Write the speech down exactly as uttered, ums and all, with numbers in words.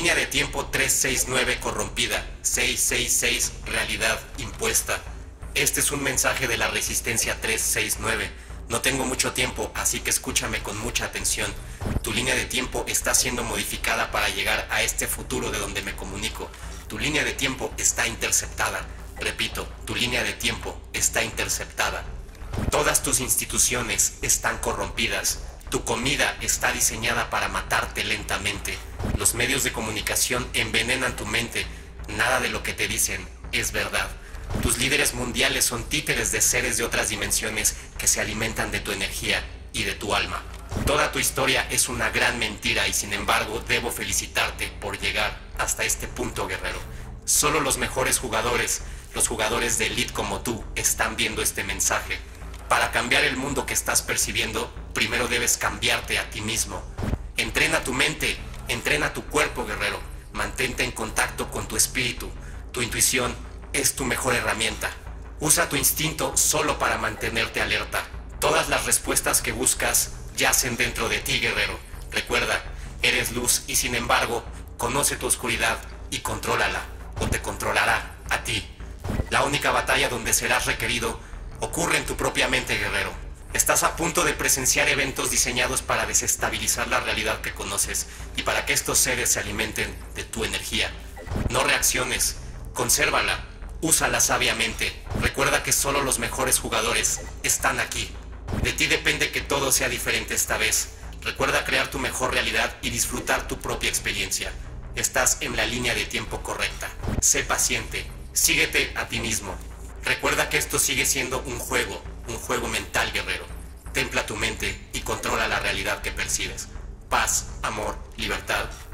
línea de tiempo trescientos sesenta y nueve corrompida, seiscientos sesenta y seis realidad impuesta. Este es un mensaje de la resistencia trescientos sesenta y nueve. No tengo mucho tiempo, así que escúchame con mucha atención. Tu línea de tiempo está siendo modificada para llegar a este futuro de donde me comunico. Tu línea de tiempo está interceptada. Repito, tu línea de tiempo está interceptada. Todas tus instituciones están corrompidas. Tu comida está diseñada para matarte lentamente. Los medios de comunicación envenenan tu mente. Nada de lo que te dicen es verdad. Tus líderes mundiales son títeres de seres de otras dimensiones que se alimentan de tu energía y de tu alma. Toda tu historia es una gran mentira y sin embargo debo felicitarte por llegar hasta este punto, guerrero. Solo los mejores jugadores, los jugadores de Elite como tú, están viendo este mensaje. Para cambiar el mundo que estás percibiendo, primero debes cambiarte a ti mismo. Entrena tu mente, entrena tu cuerpo, guerrero. Mantente en contacto con tu espíritu. Tu intuición es tu mejor herramienta. Usa tu instinto solo para mantenerte alerta. Todas las respuestas que buscas yacen dentro de ti, guerrero. Recuerda, eres luz y sin embargo, conoce tu oscuridad y contrólala, o te controlará a ti. La única batalla donde serás requerido ocurre en tu propia mente, guerrero. Estás a punto de presenciar eventos diseñados para desestabilizar la realidad que conoces y para que estos seres se alimenten de tu energía. No reacciones, consérvala, úsala sabiamente. Recuerda que solo los mejores jugadores están aquí. De ti depende que todo sea diferente esta vez. Recuerda crear tu mejor realidad y disfrutar tu propia experiencia. Estás en la línea de tiempo correcta. Sé paciente, síguete a ti mismo. Recuerda que esto sigue siendo un juego, un juego mental, guerrero. Templa tu mente y controla la realidad que percibes. Paz, amor, libertad